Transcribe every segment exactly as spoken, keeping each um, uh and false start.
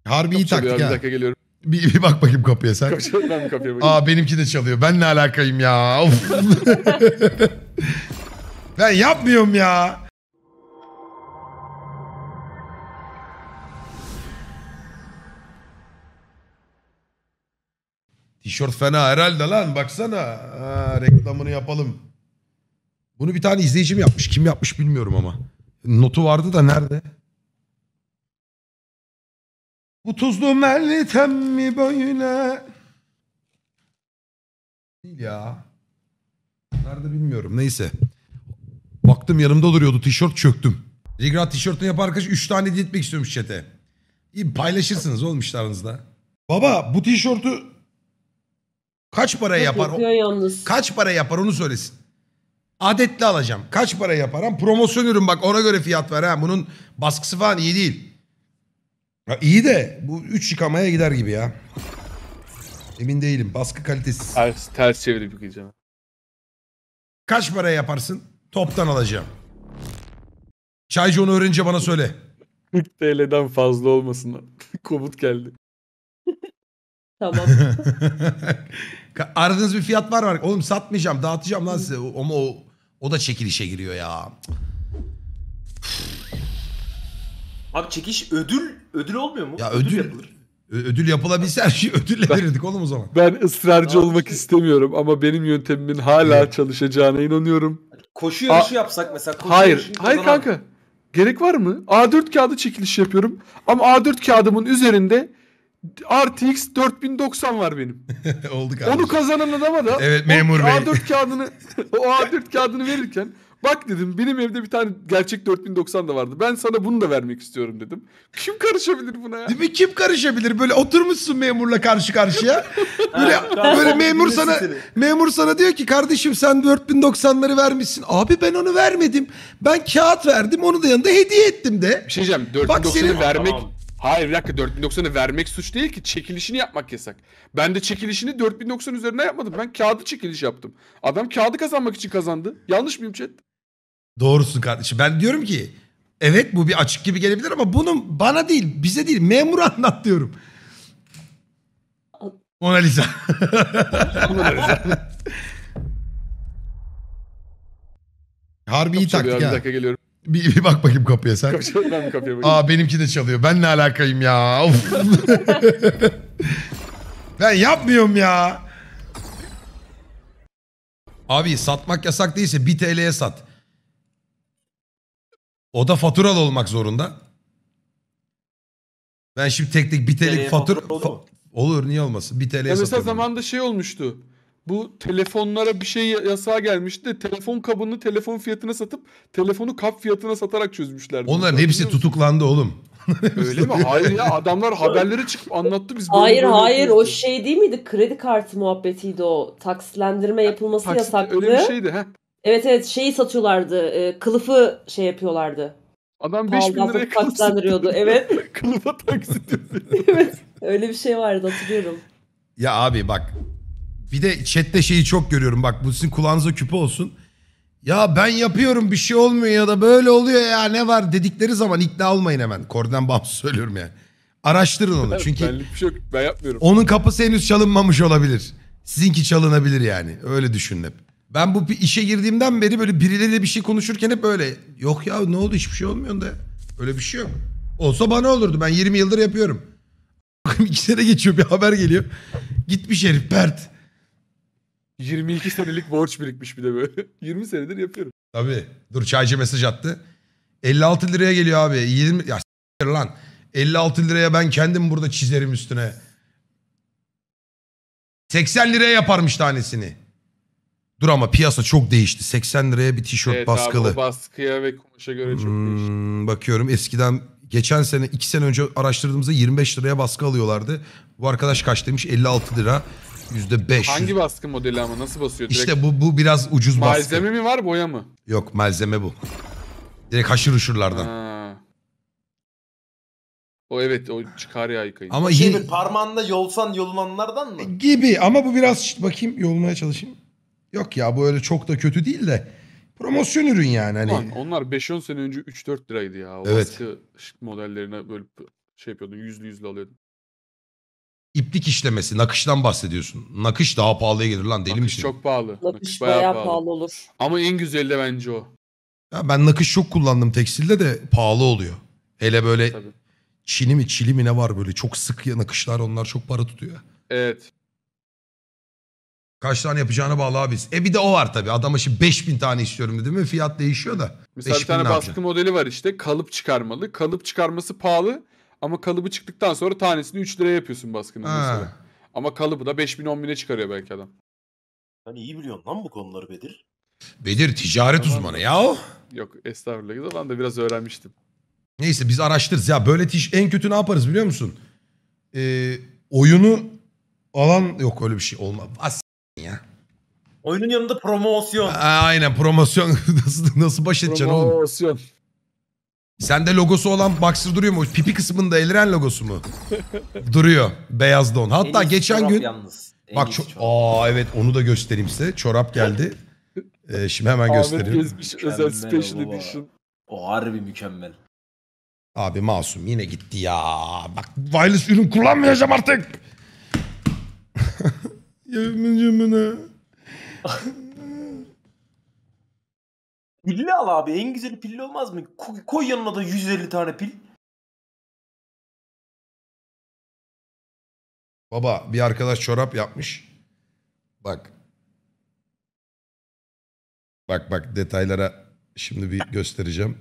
Harbi iyi Kapı çalıyor taktik abi, ha. bir dakika geliyorum. Bir, bir bak bakayım kapıya sen. Kapı çalıyor, ben bir kapıya bakayım. Aa benimki de çalıyor. Ben ne alakayım ya? Of. Ben yapmıyorum ya. Tişört fena herhalde lan. Baksana. Ha, reklamını yapalım. Bunu bir tane izleyicim yapmış. Kim yapmış bilmiyorum ama. Notu vardı da nerede? Bu tuzlu meltem mi böyle? Değil ya. Nerede bilmiyorum. Neyse. Baktım yanımda duruyordu. Tişört çöktüm. Rigra tişörtünü yapan arkadaş üç tane hediye etmek istiyormuş chat'e. İyi paylaşırsınız oğlum işte aranızda. Baba bu tişörtü kaç paraya yapar? Yapıyor yalnız. Kaç para yapar onu söylesin. Adetli alacağım. Kaç para yapar? Ha? Promosyon ürün bak ona göre fiyat ver. Ha. Bunun baskısı falan iyi değil. Ya iyi de bu üç yıkamaya gider gibi ya. Emin değilim. Baskı kalitesiz. Ters, ters çevirip yıkayacağım. Kaç paraya yaparsın? Toptan alacağım. Çaycı onu öğrenince bana söyle. kırk T L'den fazla olmasın. Komut geldi. Tamam. Aradığınız bir fiyat var mı? Oğlum satmayacağım, dağıtacağım lan size. Ama o, o da çekilişe giriyor ya. Abi çekiş ödül ödül olmuyor mu? Ya ödül yapılır. Ö- ödül yapılabilse her şeyi ödülle verirdik oğlum o zaman. Ben ısrarcı Tamam, olmak işte. istemiyorum ama benim yöntemimin hala Evet. çalışacağına inanıyorum. Koşu yarışı yapsak mesela. Koşu Hayır, yarışını hayır kazanan- kanka. Gerek var mı? A dört kağıdı çekiliş yapıyorum. Ama A dört kağıdımın üzerinde R T X dört bin doksan var benim. Oldu kardeşim. Onu kazanan adama da Evet, o memur bey. A dört kağıdını o A dört kağıdını verirken bak dedim benim evde bir tane gerçek dört bin doksan da vardı. Ben sana bunu da vermek istiyorum dedim. Kim karışabilir buna ya? Değil mi? Kim karışabilir? Böyle oturmuşsun memurla karşı karşıya. Böyle, Ha, tamam, böyle tamam, memur bilirsin sana seni. memur sana diyor ki kardeşim sen dört bin doksanları vermişsin. Abi ben onu vermedim. Ben kağıt verdim onu da yanında hediye ettim de. Bir şey diyeceğim. dört Bak bin doksanı senin- vermek... Tamam. Hayır bir dakika dört bin doksanı vermek suç değil ki. Çekilişini yapmak yasak. Ben de çekilişini dört bin doksan üzerine yapmadım. Ben kağıdı çekiliş yaptım. Adam kağıdı kazanmak için kazandı. Yanlış mıyım chat? Doğrusun kardeşim. Ben diyorum ki evet bu bir açık gibi gelebilir ama bunun bana değil bize değil memura anlat diyorum. Mona Lisa. Harbi iyi Çalıyor taktik abi, bir ha. dakika geliyorum. Bir, bir bak bakayım kapıya sen. Kapı çalıyor, ben bir kapıya bakayım. Aa benimki de çalıyor. Ben ne alakayım ya? Of. Ben yapmıyorum ya. Abi satmak yasak değilse bir T L'ye sat. O da faturalı olmak zorunda. Ben şimdi tek tek bir T L'lik T L'ye fatura... fatura olur fa- mu? Olur niye olmasın? bir T L'ye Ya mesela satıyorum. zamanında şey olmuştu. Bu telefonlara bir şey yasağı gelmişti de telefon kabını telefon fiyatına satıp telefonu kap fiyatına satarak çözmüşlerdi. Onların Hatırlıyor hepsi musun? tutuklandı oğlum. Öyle mi? Hayır ya adamlar haberlere çıkıp anlattı biz. böyle Hayır böyle hayır o yapıyoruz. şey değil miydi? Kredi kartı muhabbetiydi o. Taksitlendirme yapılması Taksit yasaktı. öyle bir şeydi. Heh. Evet evet şeyi satıyorlardı. E, kılıfı şey yapıyorlardı. Adam beş bin Pahalıdan liraya satıp taksitlendirıyordu. Evet. Kılıfa taksit yapıyor. Evet. Öyle bir şey vardı hatırlıyorum. Ya abi bak. Bir de chatte şeyi çok görüyorum. Bak bu sizin kulağınıza küpe olsun. Ya ben yapıyorum bir şey olmuyor ya da böyle oluyor ya ne var dedikleri zaman ikna olmayın hemen. Korden bağımsız söylüyorum yani. Araştırın onu çünkü Benlik bir şey yok. Ben yapmıyorum. onun kapısı henüz çalınmamış olabilir. Sizinki çalınabilir yani. Öyle düşünün hep. Ben bu işe girdiğimden beri böyle birileriyle bir şey konuşurken hep böyle. Yok ya ne oldu hiçbir şey olmuyor da. Öyle bir şey yok. Olsa bana olurdu. Ben yirmi yıldır yapıyorum. İki sene geçiyor bir haber geliyor. Gitmiş herif pert. yirmi iki senelik borç birikmiş bir de böyle. yirmi senedir yapıyorum. Tabii. Dur çaycı mesaj attı. elli altı liraya geliyor abi. yirmi ya s**tir lan. elli altı liraya ben kendim burada çizerim üstüne. seksen liraya yaparmış tanesini. Dur ama piyasa çok değişti. seksen liraya bir tişört Evet baskılı. abi o baskıya ve kumaşa göre çok değişti. Hmm, bakıyorum eskiden geçen sene iki sene önce araştırdığımızda yirmi beş liraya baskı alıyorlardı. Bu arkadaş kaç demiş? elli altı lira. yüzde beş. Hangi baskı modeli ama nasıl basıyor? Direkt İşte bu, bu biraz ucuz baskı. malzeme mi var boya mı? Yok malzeme bu. Direkt haşır uşurlardan. Ha. O evet o çıkar ya yıkayın. Ama Şey yine böyle parmağında yolsan yolunanlardan mı? gibi ama bu biraz şşt, bakayım yolmaya çalışayım. Yok ya bu öyle çok da kötü değil de promosyon ürün yani hani. Ulan onlar beş on sene önce üç dört liraydı ya. O Evet. baskı modellerine böyle şey yapıyordun. Yüzlü yüzlü alıyordun. İplik işlemesi, nakıştan bahsediyorsun. Nakış daha pahalıya gelir lan, deli Nakış misin? çok pahalı. Nakış Nakış bayağı, bayağı pahalı. pahalı. olur. Ama en güzeli de bence o. Ya ben nakış çok kullandım tekstilde de pahalı oluyor. Hele böyle Tabii. çini mi çili mi ne var böyle çok sık ya nakışlar, onlar çok para tutuyor. Evet. Kaç tane yapacağına bağlı abi. E bir de o var tabii. Adama şimdi beş bin tane istiyorum dedim mi fiyat değişiyor da. Mesela beş bir tane bin ne baskı yapacaksın? modeli var işte. Kalıp çıkarmalı. Kalıp çıkarması pahalı. Ama kalıbı çıktıktan sonra tanesini üç liraya yapıyorsun baskının Ha. mesela. Ama kalıbı da beş bin on bine çıkarıyor belki adam. Sen iyi biliyorsun lan bu konuları Bedir. Bedir ticaret Tamam. uzmanı ya o. Yok estağfurullah. Ben de biraz öğrenmiştim. Neyse biz araştırırız. Ya böyle tiş en kötü ne yaparız biliyor musun? Ee, oyunu alan yok, öyle bir şey olmaz. As ya. Oyunun yanında promosyon. Aa, aynen promosyon nasıl, nasıl baş edeceksin oğlum? Promosyon. Sende logosu olan boxer duruyor mu? O pipi kısmında Elren logosu mu? Duruyor. Beyaz don. Hatta En iyisi geçen çorap gün Yalnız. En bak iyisi çok çorap. aa evet onu da göstereyim size. Çorap geldi. Ee, şimdi hemen Ahmet göstereyim. Gezmiş özel Mükemmel special baba. edition. O harbi mükemmel. Abi masum yine gitti ya. Bak wireless ürün kullanmayacağım artık. Yemin Pilli al abi. En güzeli pilli olmaz mı? Ko- koy yanına da yüz elli tane pil. Baba bir arkadaş çorap yapmış. Bak. Bak bak detaylara şimdi bir göstereceğim.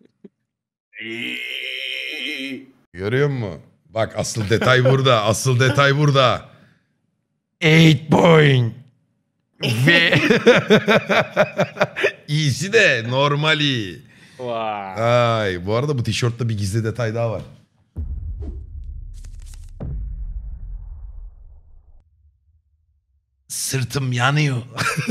Görüyor musun? Bak asıl detay burada. Asıl detay burada. Eight point. Ve iyisi de normali. Vay. Ay, bu arada bu tişörtte bir gizli detay daha var. Sırtım yanıyor.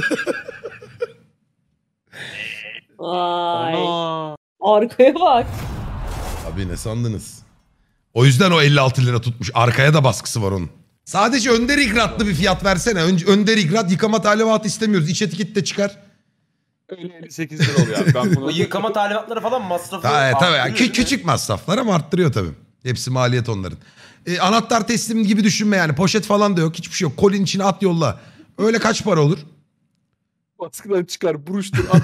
Vay. Ana. Arkaya bak. Abi ne sandınız? O yüzden o elli altı lira tutmuş. Arkaya da baskısı var onun. Sadece önder ikratlı bir fiyat versene. Ön, önder ikrat yıkama talimatı istemiyoruz. İç etikette çıkar. Öyle elli sekiz lira oluyor abi. Ben bunu... O yıkama talimatları falan masrafı Tabii tabii. arttırıyor, Kü- değil mi? küçük masraflar ama arttırıyor tabii. Hepsi maliyet onların. E, anahtar teslim gibi düşünme yani. Poşet falan da yok. Hiçbir şey yok. Kolin içine at yolla. Öyle kaç para olur? Baskıdan çıkar, buruştur, at.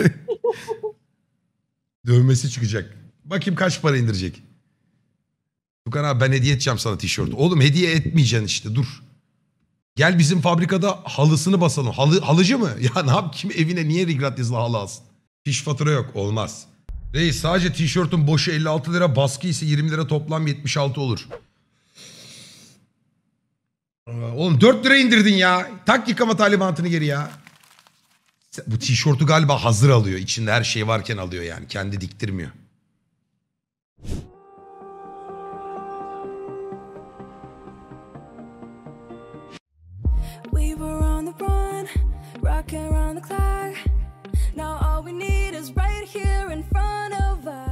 Dövmesi çıkacak. Bakayım kaç para indirecek. Tukan abi ben hediye edeceğim sana tişört. Oğlum hediye etmeyeceksin işte dur. Gel bizim fabrikada halısını basalım. Halı, halıcı mı? Ya ne yap kim evine niye rigrat yazılı halı alsın? Fiş fatura yok olmaz. Reis sadece tişörtün boşu elli altı lira, baskı ise yirmi lira, toplam yetmiş altı olur. Oğlum dört lira indirdin ya. Tak yıkama talimatını geri ya. Bu tişörtü galiba hazır alıyor. İçinde her şey varken alıyor yani. Kendi diktirmiyor. We were on the run, rocking around the clock. Now all we need is right here in front of us.